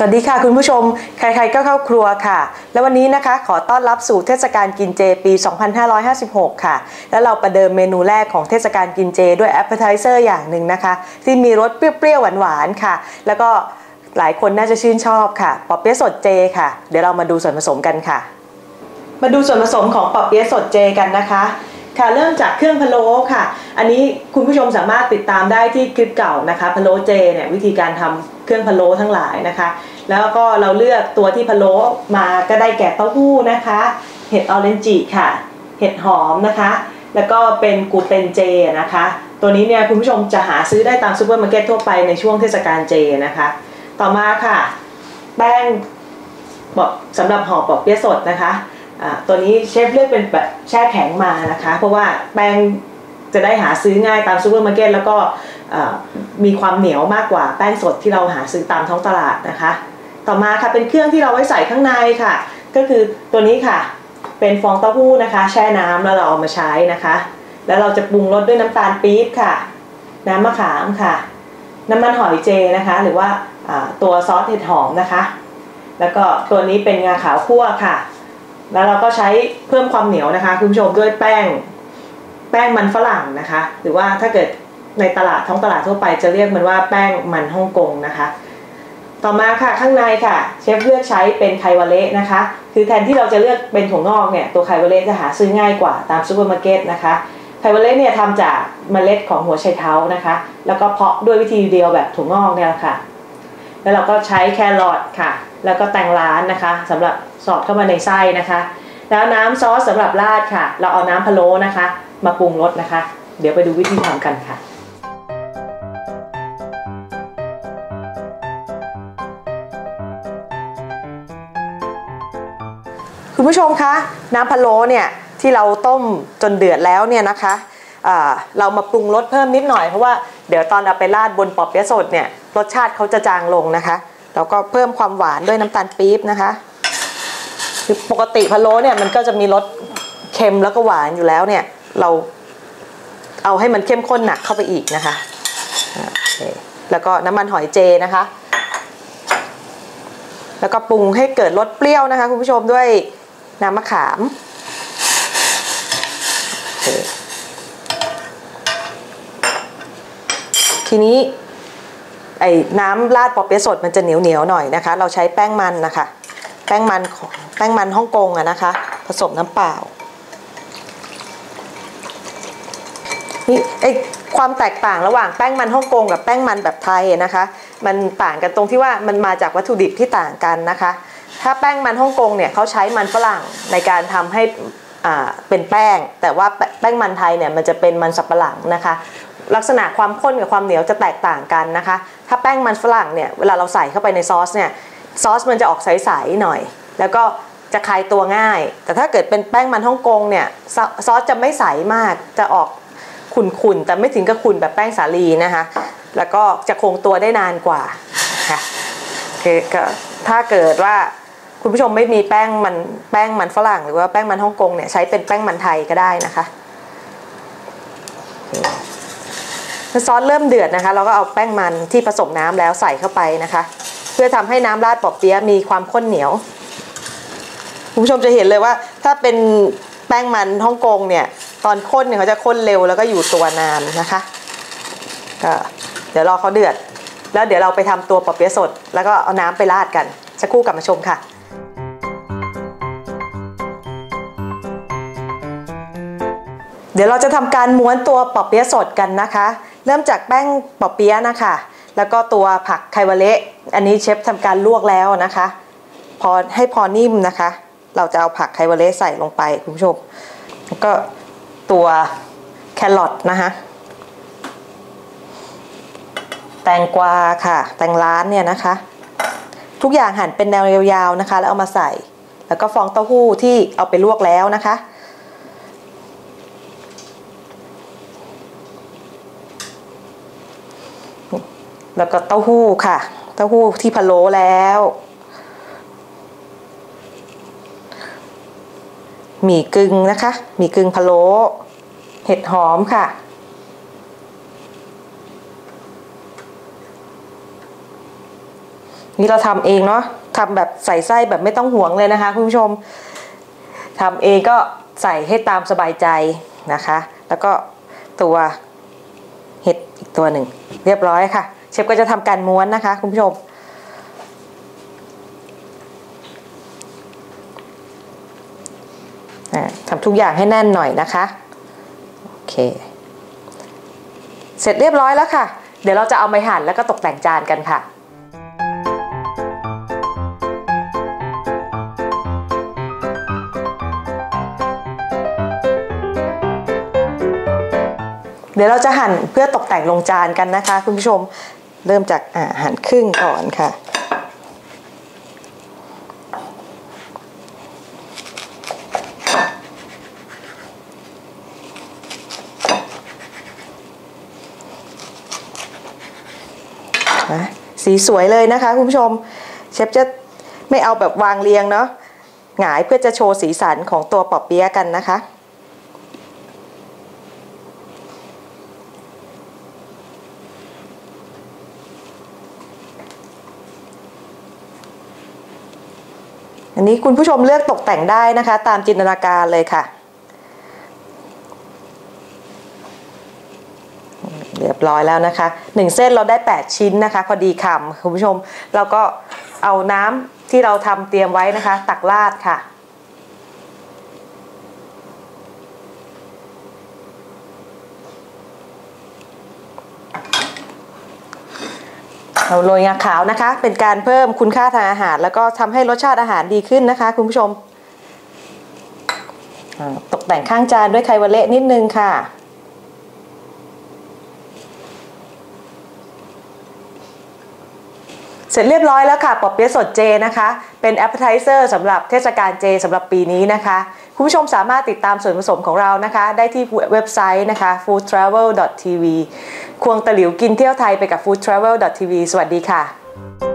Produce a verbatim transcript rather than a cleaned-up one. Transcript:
สวัสดีค่ะคุณผู้ชมใครๆก็เข้าครัวค่ะและวันนี้นะคะขอต้อนรับสู่เทศกาลกินเจปีสองพันห้าร้อยห้าสิบหกค่ะและเราประเดิมเมนูแรกของเทศกาลกินเจด้วย appetizer อย่างหนึ่งนะคะที่มีรสเปรี้ยวๆหวานๆค่ะแล้วก็หลายคนน่าจะชื่นชอบค่ะปอเปี๊ยะสดเจค่ะเดี๋ยวเรามาดูส่วนผสมกันค่ะมาดูส่วนผสมของปอเปี๊ยะสดเจกันนะคะค่ะเริ่มจากเครื่องพะโล้ค่ะอันนี้คุณผู้ชมสามารถติดตามได้ที่คลิปเก่านะคะพะโล้เจเนี่ยวิธีการทำเครื่องพะโล้ทั้งหลายนะคะแล้วก็เราเลือกตัวที่พะโล้มาก็ได้แก่เต้าหู้นะคะเห็ดออเรนจิค่ะเห็ดหอมนะคะแล้วก็เป็นกลูเตนเจนะคะตัวนี้เนี่ยคุณผู้ชมจะหาซื้อได้ตามซูเปอร์มาร์เก็ตทั่วไปในช่วงเทศกาลเจนะคะต่อมาค่ะแป้งสำหรับห่อปอเปี๊ยะสดนะคะตัวนี้เชฟเลือกเป็นแบบแช่แข็งมานะคะเพราะว่าแป้งจะได้หาซื้อง่ายตามซูเปอร์มาร์เก็ตแล้วก็มีความเหนียวมากกว่าแป้งสดที่เราหาซื้อตามท้องตลาดนะคะต่อมาค่ะเป็นเครื่องที่เราไว้ใส่ข้างในค่ะก็คือตัวนี้ค่ะเป็นฟองเต้าหู้นะคะแช่น้ำแล้วเราเอามาใช้นะคะแล้วเราจะปรุงรสด้วยน้ำตาลปี๊บค่ะน้ำมะขามค่ะน้ำมันหอยเจนะคะหรือว่าตัวซอสเห็ดหอมนะคะแล้วก็ตัวนี้เป็นงาขาวคั่วค่ะแล้วเราก็ใช้เพิ่มความเหนียวนะคะคุณผู้ชมด้วยแป้งแป้งมันฝรั่งนะคะหรือว่าถ้าเกิดในตลาดท้องตลาดทั่วไปจะเรียกมันว่าแป้งมันฮ่องกงนะคะต่อมาค่ะข้างในค่ะเชฟเลือกใช้เป็นไควาเละนะคะคือแทนที่เราจะเลือกเป็นถั่วงอกเนี่ยตัวไควาเละจะหาซื้อง่ายกว่าตามซูเปอร์มาร์เก็ตนะคะไควาเละเนี่ยทำจากเมล็ดของหัวไชเท้านะคะแล้วก็เพาะด้วยวิธีเดียวแบบถั่วงอกเนี่ยค่ะแล้วเราก็ใช้แครอทค่ะแล้วก็แตงร้านนะคะสำหรับสอดเข้ามาในไส้นะคะแล้วน้ำซอสสำหรับราดค่ะเราเอาน้ำพะโล้นะคะมาปรุงรสนะคะเดี๋ยวไปดูวิธีทำกันค่ะคุณผู้ชมคะน้ำพะโล้เนี่ยที่เราต้มจนเดือดแล้วเนี่ยนะคะเรามาปรุงรสเพิ่มนิดหน่อยเพราะว่าเดี๋ยวตอนเอาไปราดบนปอเปี๊ยะสดเนี่ยรสชาติเขาจะจางลงนะคะเราก็เพิ่มความหวานด้วยน้ำตาลปี๊บนะคะคือปกติพะโล้เนี่ยมันก็จะมีรสเค็มแล้วก็หวานอยู่แล้วเนี่ยเราเอาให้มันเข้มข้นหนักเข้าไปอีกนะคะแล้วก็น้ำมันหอยเจนะคะแล้วก็ปรุงให้เกิดรสเปรี้ยวนะคะคุณผู้ชมด้วยน้ำมะขามทีนี้ไอ้น้ำราดปอเปี๊ยะสดมันจะเหนียวเหนียวหน่อยนะคะเราใช้แป้งมันนะคะแป้งมันของแป้งมันฮ่องกงอะนะคะผสมน้ำเปล่านี่ไอ้ความแตกต่างระหว่างแป้งมันฮ่องกงกับแป้งมันแบบไทยนะคะมันต่างกันตรงที่ว่ามันมาจากวัตถุดิบที่ต่างกันนะคะถ้าแป้งมันฮ่องกงเนี่ยเขาใช้มันฝรั่งในการทำให้อ่าเป็นแป้งแต่ว่าแป้งมันไทยเนี่ยมันจะเป็นมันสับปะหลังนะคะลักษณะความข้นกับความเหนียวจะแตกต่างกันนะคะถ้าแป้งมันฝรั่งเนี่ยเวลาเราใส่เข้าไปในซอสเนี่ยซอสมันจะออกใสๆหน่อยแล้วก็จะคลายตัวง่ายแต่ถ้าเกิดเป็นแป้งมันฮ่องกงเนี่ยซอสจะไม่ใสมากจะออกขุ่นๆแต่ไม่ถึงกับขุ่นแบบแป้งสาลีนะคะแล้วก็จะคงตัวได้นานกว่าค่ะคือถ้าเกิดว่าคุณผู้ชมไม่มีแป้งมันแป้งมันฝรั่งหรือว่าแป้งมันฮ่องกงเนี่ยใช้เป็นแป้งมันไทยก็ได้นะคะซอสเริ่มเดือดนะคะเราก็เอาแป้งมันที่ผสมน้ำแล้วใส่เข้าไปนะคะเพื่อทำให้น้ำราดปอเปี๊ยะมีความข้นเหนียวคุณผู้ชมจะเห็นเลยว่าถ้าเป็นแป้งมันฮ่องกงเนี่ยตอนข้นเนี่ยเขาจะข้นเร็วแล้วก็อยู่ตัวนานนะคะก็เดี๋ยวรอเขาเดือดแล้วเดี๋ยวเราไปทำตัวปอเปี๊ยะสดแล้วก็เอาน้ำไปราดกันสักครู่กลับมาชมค่ะเดี๋ยวเราจะทำการม้วนตัวปอเปี๊ยะสดกันนะคะเริ่มจากแป้งปอเปี๊ยะนะคะแล้วก็ตัวผักไควาเละอันนี้เชฟทำการลวกแล้วนะคะพอให้พอนิ่มนะคะเราจะเอาผักไควาเละใส่ลงไปคุณผู้ชมแล้วก็ตัวแครอทนะคะแตงกวาค่ะแตงร้านเนี่ยนะคะทุกอย่างหั่นเป็นแนวยาวๆนะคะแล้วเอามาใส่แล้วก็ฟองเต้าหู้ที่เอาไปลวกแล้วนะคะแล้วก็เต้าหู้ค่ะเต้าหู้ที่พะโล้แล้วหมี่กึ่งนะคะหมี่กึ่งพะโล้เห็ดหอมค่ะ นนี่เราทำเองเนาะทำแบบใส่ไส้แบบไม่ต้องห่วงเลยนะคะคุณผู้ชมทำเองก็ใส่ให้ตามสบายใจนะคะแล้วก็ตัวเห็ดอีกตัวหนึ่งเรียบร้อยค่ะเชฟก็จะทำการม้วนนะคะคุณผู้ชมทำทุกอย่างให้แน่นหน่อยนะคะโอเคเสร็จเรียบร้อยแล้วค่ะเดี๋ยวเราจะเอาไปหั่นแล้วก็ตกแต่งจานกันค่ะเดี๋ยวเราจะหั่นเพื่อตกแต่งลงจานกันนะคะคุณผู้ชมเริ่มจากอ่าหั่นครึ่งก่อนค่ะสีสวยเลยนะคะคุณผู้ชมเชฟจะไม่เอาแบบวางเรียงเนาะหงายเพื่อจะโชว์สีสันของตัวปอเปี๊ยะกันนะคะอันนี้คุณผู้ชมเลือกตกแต่งได้นะคะตามจินตนาการเลยค่ะเรียบร้อยแล้วนะคะหนึ่งเส้นเราได้แปดชิ้นนะคะพอดีคำคุณผู้ชมเราก็เอาน้ำที่เราทำเตรียมไว้นะคะตักราดค่ะเราโรยงาขาวนะคะเป็นการเพิ่มคุณค่าทางอาหารแล้วก็ทำให้รสชาติอาหารดีขึ้นนะคะคุณผู้ชมตกแต่งข้างจานด้วยไควาเละนิดนึงค่ะเสร็จเรียบร้อยแล้วค่ะปอเปี๊ยะสดเจนะคะเป็น appetizer สำหรับเทศกาลเจสำหรับปีนี้นะคะคุณผู้ชมสามารถติดตามส่วนผสมของเรานะคะได้ที่เว็บไซต์นะคะ ฟู้ดทราเวล ดอท ที วี ควงตะหลิวกินเที่ยวไทยไปกับ ฟู้ดทราเวล ดอท ที วี สวัสดีค่ะ